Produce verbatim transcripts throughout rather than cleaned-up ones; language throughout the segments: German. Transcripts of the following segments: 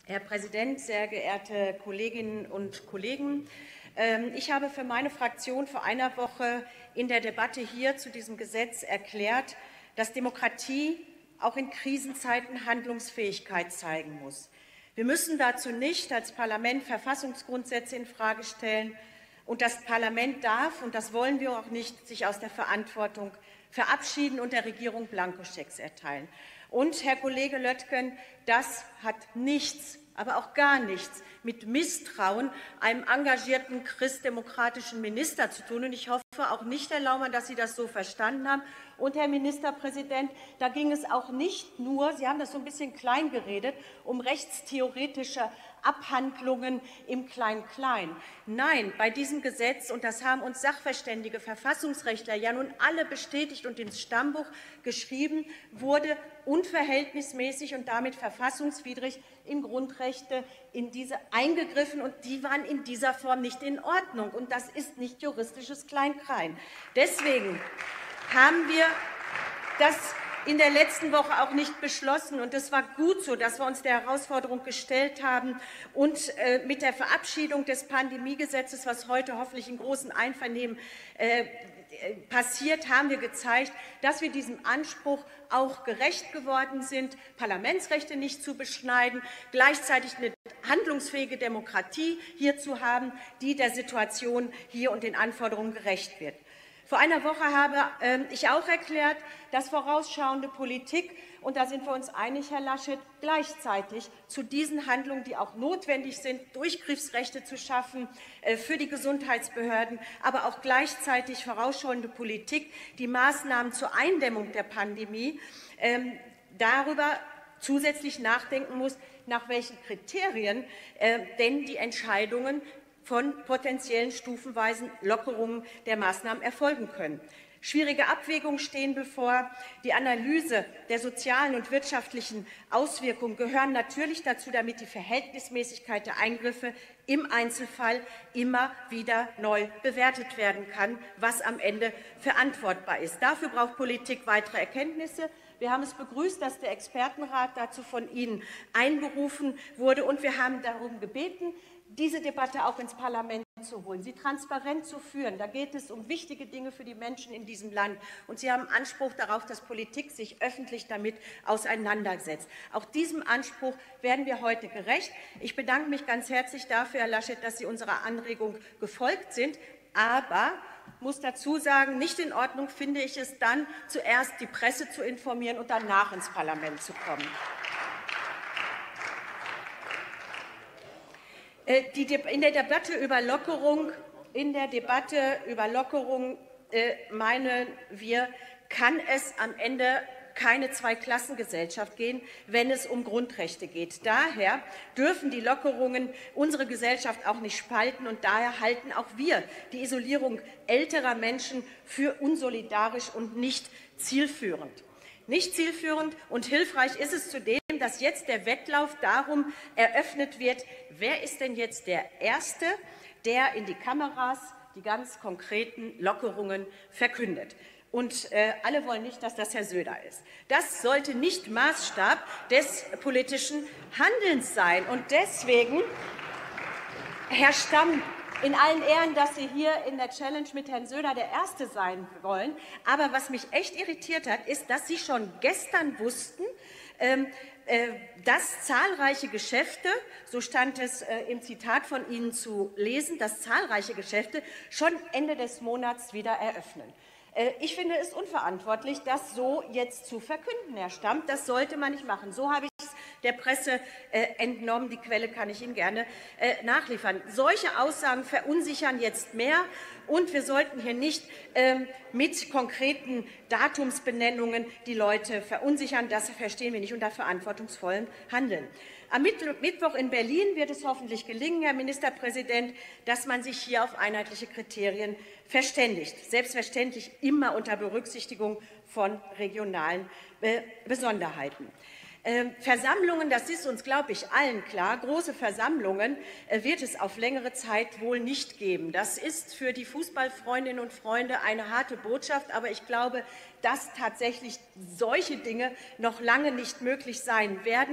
Herr Präsident, sehr geehrte Kolleginnen und Kollegen! Ich habe für meine Fraktion vor einer Woche in der Debatte hier zu diesem Gesetz erklärt, dass Demokratie auch in Krisenzeiten Handlungsfähigkeit zeigen muss. Wir müssen dazu nicht als Parlament Verfassungsgrundsätze infrage stellen, und das Parlament darf, und das wollen wir auch nicht, sich aus der Verantwortung verabschieden und der Regierung Blankoschecks erteilen. Und, Herr Kollege Löttgen, das hat nichts, aber auch gar nichts mit Misstrauen einem engagierten christdemokratischen Minister zu tun. Und ich hoffe auch nicht, Herr Laumann, dass Sie das so verstanden haben. Und, Herr Ministerpräsident, da ging es auch nicht nur, Sie haben das so ein bisschen klein geredet, um rechtstheoretische Abhandlungen im Klein-Klein. Nein, bei diesem Gesetz, und das haben uns Sachverständige, Verfassungsrechtler ja nun alle bestätigt und ins Stammbuch geschrieben, wurde unverhältnismäßig und damit verfassungswidrig in Grundrechte in diese eingegriffen, und die waren in dieser Form nicht in Ordnung. Und das ist nicht juristisches Klein-Klein. Deswegen haben wir das in der letzten Woche auch nicht beschlossen. Und es war gut so, dass wir uns der Herausforderung gestellt haben. Und äh, mit der Verabschiedung des Pandemiegesetzes, was heute hoffentlich in großem Einvernehmen äh, passiert, haben wir gezeigt, dass wir diesem Anspruch auch gerecht geworden sind, Parlamentsrechte nicht zu beschneiden, gleichzeitig eine handlungsfähige Demokratie hier zu haben, die der Situation hier und den Anforderungen gerecht wird. Vor einer Woche habe ich auch erklärt, dass vorausschauende Politik, und da sind wir uns einig, Herr Laschet, gleichzeitig zu diesen Handlungen, die auch notwendig sind, Durchgriffsrechte zu schaffen für die Gesundheitsbehörden, aber auch gleichzeitig vorausschauende Politik, die Maßnahmen zur Eindämmung der Pandemie, darüber zusätzlich nachdenken muss, nach welchen Kriterien denn die Entscheidungen von potenziellen stufenweisen Lockerungen der Maßnahmen erfolgen können. Schwierige Abwägungen stehen bevor. Die Analyse der sozialen und wirtschaftlichen Auswirkungen gehören natürlich dazu, damit die Verhältnismäßigkeit der Eingriffe im Einzelfall immer wieder neu bewertet werden kann, was am Ende verantwortbar ist. Dafür braucht Politik weitere Erkenntnisse. Wir haben es begrüßt, dass der Expertenrat dazu von Ihnen einberufen wurde, und wir haben darum gebeten, diese Debatte auch ins Parlament zu holen, sie transparent zu führen. Da geht es um wichtige Dinge für die Menschen in diesem Land. Und Sie haben Anspruch darauf, dass Politik sich öffentlich damit auseinandersetzt. Auch diesem Anspruch werden wir heute gerecht. Ich bedanke mich ganz herzlich dafür, Herr Laschet, dass Sie unserer Anregung gefolgt sind. Aber ich muss dazu sagen, nicht in Ordnung finde ich es dann, zuerst die Presse zu informieren und danach ins Parlament zu kommen. In der Debatte über Lockerung, in der Debatte über Lockerung äh, meinen wir, kann es am Ende keine Zweiklassengesellschaft gehen, wenn es um Grundrechte geht. Daher dürfen die Lockerungen unsere Gesellschaft auch nicht spalten, und daher halten auch wir die Isolierung älterer Menschen für unsolidarisch und nicht zielführend. Nicht zielführend und hilfreich ist es zudem, dass jetzt der Wettlauf darum eröffnet wird, wer ist denn jetzt der Erste, der in die Kameras die ganz konkreten Lockerungen verkündet. Und äh, alle wollen nicht, dass das Herr Söder ist. Das sollte nicht Maßstab des politischen Handelns sein. Und deswegen, Herr Stamm, in allen Ehren, dass Sie hier in der Challenge mit Herrn Söder der Erste sein wollen. Aber was mich echt irritiert hat, ist, dass Sie schon gestern wussten, ähm, äh, dass zahlreiche Geschäfte, so stand es äh, im Zitat von Ihnen zu lesen, dass zahlreiche Geschäfte schon Ende des Monats wieder eröffnen. Äh, ich finde es unverantwortlich, das so jetzt zu verkünden, Herr Stamm. Das sollte man nicht machen. So habe ich es der Presse äh, entnommen. Die Quelle kann ich Ihnen gerne äh, nachliefern. Solche Aussagen verunsichern jetzt mehr, und wir sollten hier nicht äh, mit konkreten Datumsbenennungen die Leute verunsichern. Das verstehen wir nicht unter verantwortungsvollem Handeln. Am Mittwoch in Berlin wird es hoffentlich gelingen, Herr Ministerpräsident, dass man sich hier auf einheitliche Kriterien verständigt. Selbstverständlich immer unter Berücksichtigung von regionalen äh, Besonderheiten. Versammlungen, das ist uns, glaube ich, allen klar, große Versammlungen wird es auf längere Zeit wohl nicht geben. Das ist für die Fußballfreundinnen und Freunde eine harte Botschaft, aber ich glaube, dass tatsächlich solche Dinge noch lange nicht möglich sein werden.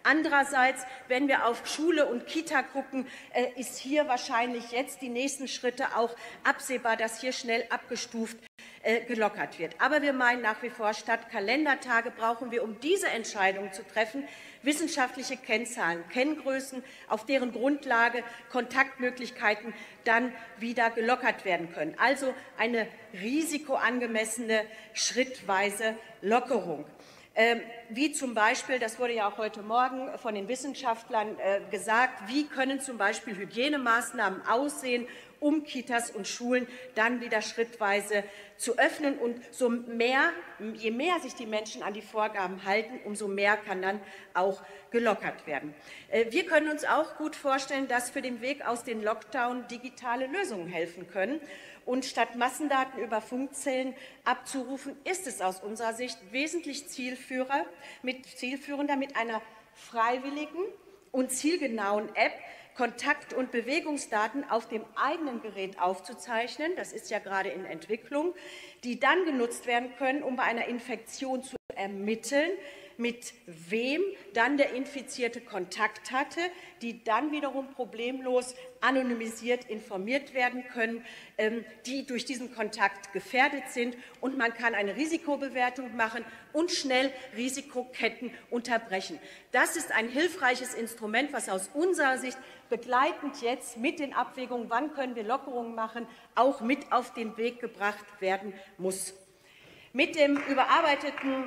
Andererseits, wenn wir auf Schule und Kita gucken, ist hier wahrscheinlich jetzt die nächsten Schritte auch absehbar, dass hier schnell abgestuft gelockert wird. Aber wir meinen nach wie vor, statt Kalendertage brauchen wir, um diese Entscheidung zu treffen, wissenschaftliche Kennzahlen, Kenngrößen, auf deren Grundlage Kontaktmöglichkeiten dann wieder gelockert werden können. Also eine risikoangemessene, schrittweise Lockerung. Ähm, wie zum Beispiel, das wurde ja auch heute Morgen von den Wissenschaftlern äh, gesagt, wie können zum Beispiel Hygienemaßnahmen aussehen, um Kitas und Schulen dann wieder schrittweise zu öffnen. Und so mehr, je mehr sich die Menschen an die Vorgaben halten, umso mehr kann dann auch gelockert werden. Äh, wir können uns auch gut vorstellen, dass für den Weg aus dem Lockdown digitale Lösungen helfen können. Und statt Massendaten über Funkzellen abzurufen, ist es aus unserer Sicht wesentlich zielführender, mit, zielführender, mit einer freiwilligen und zielgenauen App Kontakt- und Bewegungsdaten auf dem eigenen Gerät aufzuzeichnen, das ist ja gerade in Entwicklung, die dann genutzt werden können, um bei einer Infektion zu ermitteln, mit wem dann der Infizierte Kontakt hatte, die dann wiederum problemlos anonymisiert informiert werden können, die durch diesen Kontakt gefährdet sind. Und man kann eine Risikobewertung machen und schnell Risikoketten unterbrechen. Das ist ein hilfreiches Instrument, was aus unserer Sicht begleitend jetzt mit den Abwägungen, wann können wir Lockerungen machen, auch mit auf den Weg gebracht werden muss. Mit dem überarbeiteten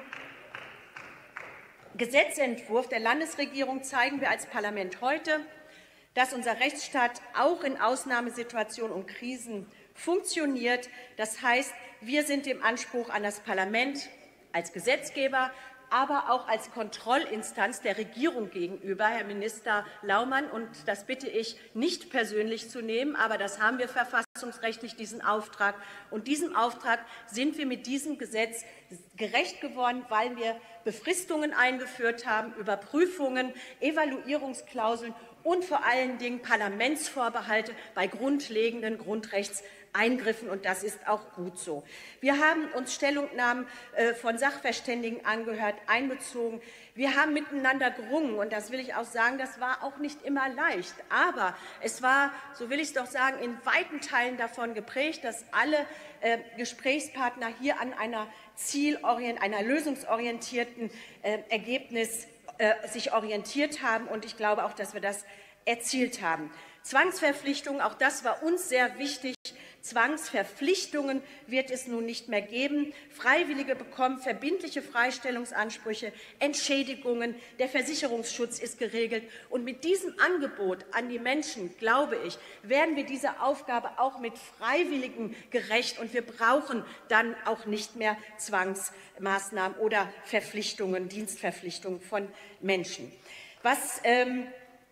Gesetzentwurf der Landesregierung zeigen wir als Parlament heute, dass unser Rechtsstaat auch in Ausnahmesituationen und Krisen funktioniert. Das heißt, wir sind dem Anspruch an das Parlament als Gesetzgeber, aber auch als Kontrollinstanz der Regierung gegenüber, Herr Minister Laumann, und das bitte ich nicht persönlich zu nehmen, aber das haben wir verfassungsrechtlich, diesen Auftrag. Und diesem Auftrag sind wir mit diesem Gesetz gerecht geworden, weil wir Befristungen eingeführt haben, Überprüfungen, Evaluierungsklauseln und vor allen Dingen Parlamentsvorbehalte bei grundlegenden Grundrechtseingriffen, und das ist auch gut so. Wir haben uns Stellungnahmen von Sachverständigen angehört, einbezogen. Wir haben miteinander gerungen, und das will ich auch sagen, das war auch nicht immer leicht. Aber es war, so will ich es doch sagen, in weiten Teilen davon geprägt, dass alle äh, Gesprächspartner hier an einer zielorient, einer lösungsorientierten äh, Ergebnis äh, sich orientiert haben. Und ich glaube auch, dass wir das erzielt haben. Zwangsverpflichtungen, auch das war uns sehr wichtig. Zwangsverpflichtungen wird es nun nicht mehr geben. Freiwillige bekommen verbindliche Freistellungsansprüche, Entschädigungen, der Versicherungsschutz ist geregelt. Und mit diesem Angebot an die Menschen, glaube ich, werden wir dieser Aufgabe auch mit Freiwilligen gerecht. Und wir brauchen dann auch nicht mehr Zwangsmaßnahmen oder Verpflichtungen, Dienstverpflichtungen von Menschen. Was ähm,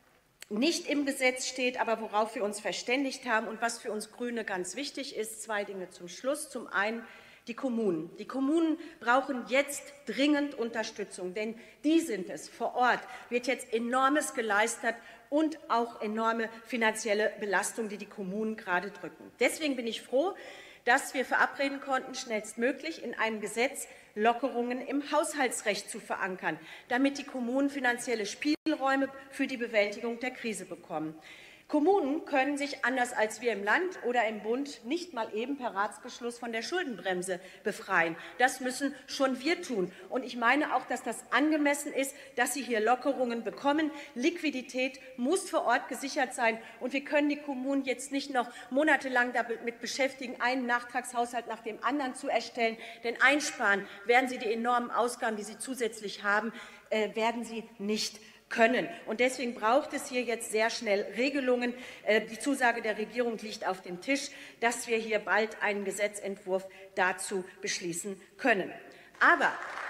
nicht im Gesetz steht, aber worauf wir uns verständigt haben und was für uns Grüne ganz wichtig ist, zwei Dinge zum Schluss. Zum einen die Kommunen. Die Kommunen brauchen jetzt dringend Unterstützung, denn die sind es. Vor Ort wird jetzt Enormes geleistet und auch enorme finanzielle Belastung, die die Kommunen gerade drücken. Deswegen bin ich froh, dass wir verabreden konnten, schnellstmöglich in einem Gesetz Lockerungen im Haushaltsrecht zu verankern, damit die Kommunen finanzielle Spielräume für die Bewältigung der Krise bekommen. Kommunen können sich anders als wir im Land oder im Bund nicht mal eben per Ratsbeschluss von der Schuldenbremse befreien. Das müssen schon wir tun. Und ich meine auch, dass das angemessen ist, dass sie hier Lockerungen bekommen. Liquidität muss vor Ort gesichert sein. Und wir können die Kommunen jetzt nicht noch monatelang damit beschäftigen, einen Nachtragshaushalt nach dem anderen zu erstellen. Denn einsparen werden sie die enormen Ausgaben, die sie zusätzlich haben, äh, werden sie nicht können. Und deswegen braucht es hier jetzt sehr schnell Regelungen. Die Zusage der Regierung liegt auf dem Tisch, dass wir hier bald einen Gesetzentwurf dazu beschließen können. Aber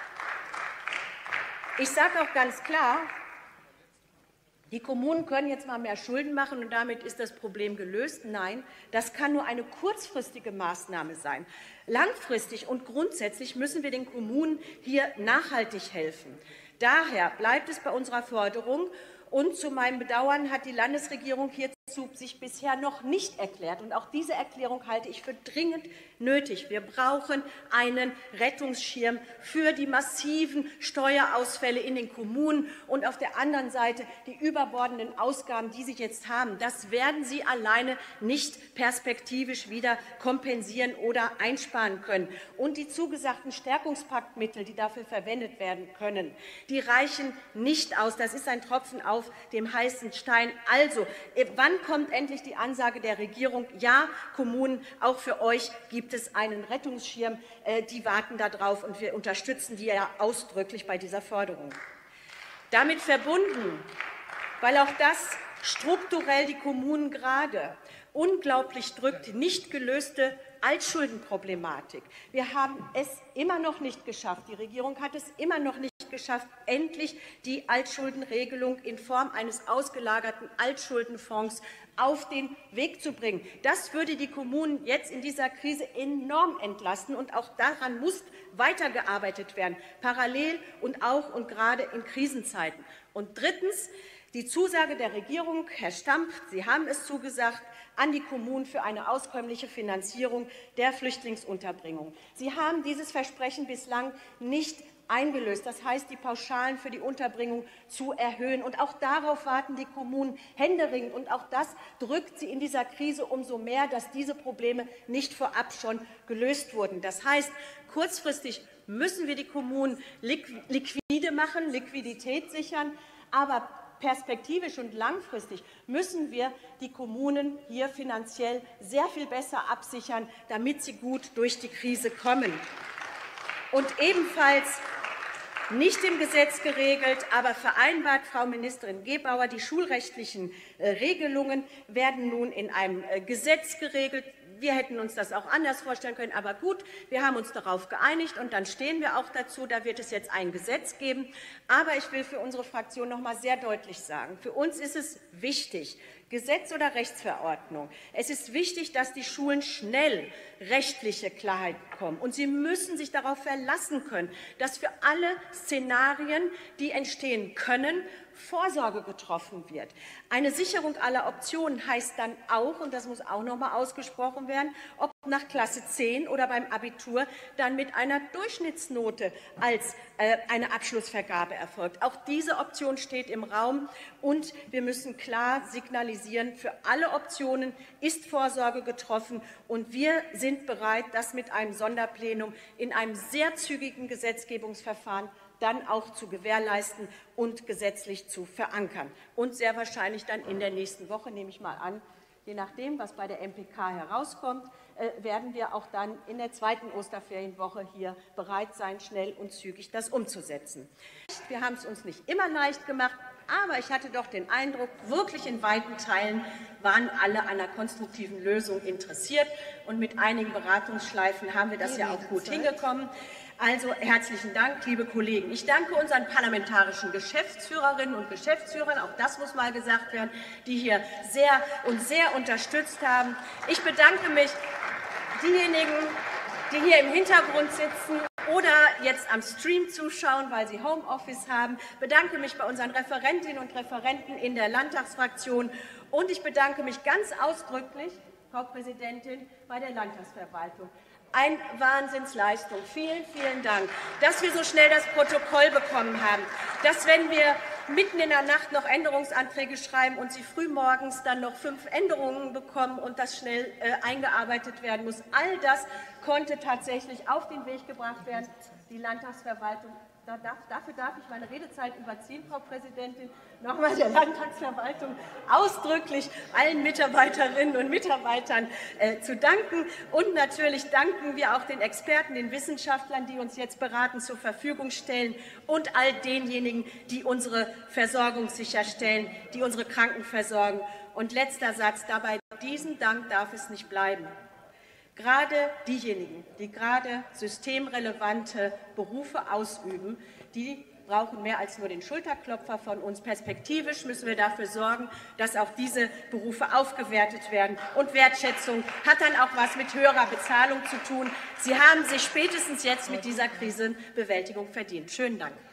ich sage auch ganz klar, die Kommunen können jetzt mal mehr Schulden machen und damit ist das Problem gelöst. Nein, das kann nur eine kurzfristige Maßnahme sein. Langfristig und grundsätzlich müssen wir den Kommunen hier nachhaltig helfen. Daher bleibt es bei unserer Forderung, und zu meinem Bedauern hat die Landesregierung hierzu Rückzug sich bisher noch nicht erklärt. Und auch diese Erklärung halte ich für dringend nötig. Wir brauchen einen Rettungsschirm für die massiven Steuerausfälle in den Kommunen und auf der anderen Seite die überbordenden Ausgaben, die Sie jetzt haben. Das werden Sie alleine nicht perspektivisch wieder kompensieren oder einsparen können. Und die zugesagten Stärkungspaktmittel, die dafür verwendet werden können, die reichen nicht aus. Das ist ein Tropfen auf dem heißen Stein. Also, wann kommt endlich die Ansage der Regierung? Ja, Kommunen, auch für euch gibt es einen Rettungsschirm. Die warten darauf, und wir unterstützen die ja ausdrücklich bei dieser Forderung. Damit verbunden, weil auch das strukturell die Kommunen gerade unglaublich drückt, nicht gelöste Altschuldenproblematik. Wir haben es immer noch nicht geschafft, die Regierung hat es immer noch nicht geschafft, endlich die Altschuldenregelung in Form eines ausgelagerten Altschuldenfonds auf den Weg zu bringen. Das würde die Kommunen jetzt in dieser Krise enorm entlasten, und auch daran muss weitergearbeitet werden, parallel und auch und gerade in Krisenzeiten. Und drittens, die Zusage der Regierung, Herr Stamp, Sie haben es zugesagt, an die Kommunen für eine auskömmliche Finanzierung der Flüchtlingsunterbringung. Sie haben dieses Versprechen bislang nicht eingelöst, das heißt, die Pauschalen für die Unterbringung zu erhöhen. Und auch darauf warten die Kommunen händeringend. Und auch das drückt sie in dieser Krise umso mehr, dass diese Probleme nicht vorab schon gelöst wurden. Das heißt, kurzfristig müssen wir die Kommunen liquide machen, Liquidität sichern, aber perspektivisch und langfristig müssen wir die Kommunen hier finanziell sehr viel besser absichern, damit sie gut durch die Krise kommen. Und ebenfalls nicht im Gesetz geregelt, aber vereinbart, Frau Ministerin Gebauer, die schulrechtlichen Regelungen werden nun in einem Gesetz geregelt. Wir hätten uns das auch anders vorstellen können, aber gut, wir haben uns darauf geeinigt, und dann stehen wir auch dazu. Da wird es jetzt ein Gesetz geben. Aber ich will für unsere Fraktion noch einmal sehr deutlich sagen, für uns ist es wichtig, Gesetz oder Rechtsverordnung. Es ist wichtig, dass die Schulen schnell rechtliche Klarheit bekommen. Und sie müssen sich darauf verlassen können, dass für alle Szenarien, die entstehen können, Vorsorge getroffen wird. Eine Sicherung aller Optionen heißt dann auch, und das muss auch noch einmal ausgesprochen werden, ob nach Klasse zehn oder beim Abitur dann mit einer Durchschnittsnote als äh, eine Abschlussvergabe erfolgt. Auch diese Option steht im Raum, und wir müssen klar signalisieren, für alle Optionen ist Vorsorge getroffen, und wir sind bereit, das mit einem Sonderplenum in einem sehr zügigen Gesetzgebungsverfahren dann auch zu gewährleisten und gesetzlich zu verankern. Und sehr wahrscheinlich dann in der nächsten Woche, nehme ich mal an, je nachdem, was bei der M P K herauskommt, werden wir auch dann in der zweiten Osterferienwoche hier bereit sein, schnell und zügig das umzusetzen. Wir haben es uns nicht immer leicht gemacht, aber ich hatte doch den Eindruck, wirklich in weiten Teilen waren alle an einer konstruktiven Lösung interessiert. Und mit einigen Beratungsschleifen haben wir das ja auch gut hingekommen. Also herzlichen Dank, liebe Kollegen. Ich danke unseren parlamentarischen Geschäftsführerinnen und Geschäftsführern, auch das muss mal gesagt werden, die hier sehr und sehr unterstützt haben. Ich bedanke mich diejenigen, die hier im Hintergrund sitzen oder jetzt am Stream zuschauen, weil sie Homeoffice haben. Ich bedanke mich bei unseren Referentinnen und Referenten in der Landtagsfraktion, und ich bedanke mich ganz ausdrücklich, Frau Präsidentin, bei der Landtagsverwaltung. Eine Wahnsinnsleistung. Vielen, vielen Dank, dass wir so schnell das Protokoll bekommen haben, dass, wenn wir mitten in der Nacht noch Änderungsanträge schreiben und Sie frühmorgens dann noch fünf Änderungen bekommen und das schnell äh, eingearbeitet werden muss. All das konnte tatsächlich auf den Weg gebracht werden. Die Landtagsverwaltung, da darf, dafür darf ich meine Redezeit überziehen, Frau Präsidentin, nochmal der Landtagsverwaltung ausdrücklich allen Mitarbeiterinnen und Mitarbeitern äh, zu danken. Und natürlich danken wir auch den Experten, den Wissenschaftlern, die uns jetzt beraten, zur Verfügung stellen, und all denjenigen, die unsere Versorgung sicherstellen, die unsere Kranken versorgen. Und letzter Satz dabei, diesen Dank darf es nicht bleiben. Gerade diejenigen, die gerade systemrelevante Berufe ausüben, die brauchen mehr als nur den Schulterklopfer von uns. Perspektivisch müssen wir dafür sorgen, dass auch diese Berufe aufgewertet werden. Und Wertschätzung hat dann auch was mit höherer Bezahlung zu tun. Sie haben sich spätestens jetzt mit dieser Krisenbewältigung verdient. Schönen Dank.